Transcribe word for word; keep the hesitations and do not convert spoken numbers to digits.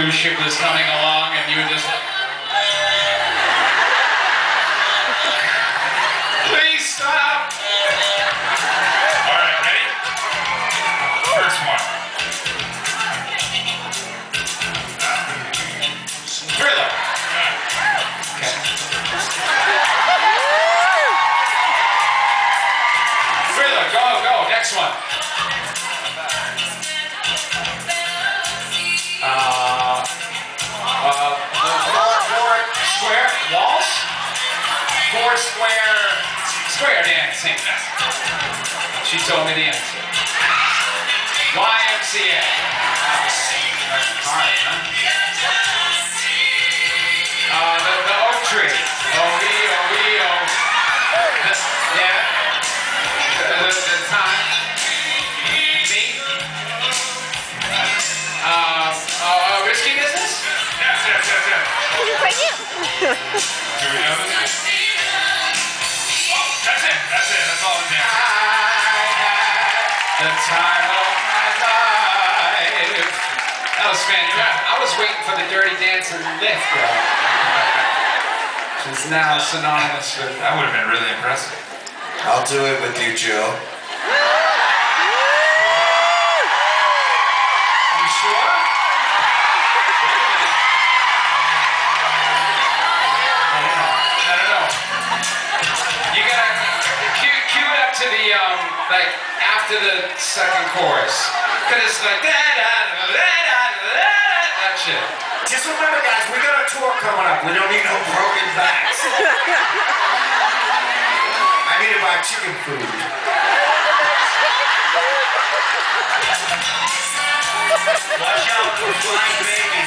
cruise ship was coming along and you were just like, please stop. All right, ready? First one. Thriller. Okay. Thriller, go, go, next one. Uh, uh, the four, four square walls? Four square, square dancing. She told me the answer. Y M C A. That's hard, huh? Uh, the, the oak tree. O E O E O. Yeah. The, the, the time. Me. Uh, uh, risky business? Yes, yes, yes, yes. This is for you. Do we know this? Oh, that's it, that's it, that's all the dance. The time of my life. That was fantastic. I was waiting for the Dirty Dancing lift, though. Which is now synonymous with. That would have been really impressive. I'll do it with you, Joe. You sure? I don't know. I don't know. You gotta cue, cue it up to the um, like after the second chorus, cause it's like da da da da da da that shit. Just remember, guys, we got a tour coming up. We don't need no broken backs. I need to buy chicken food. Watch out for flying babies.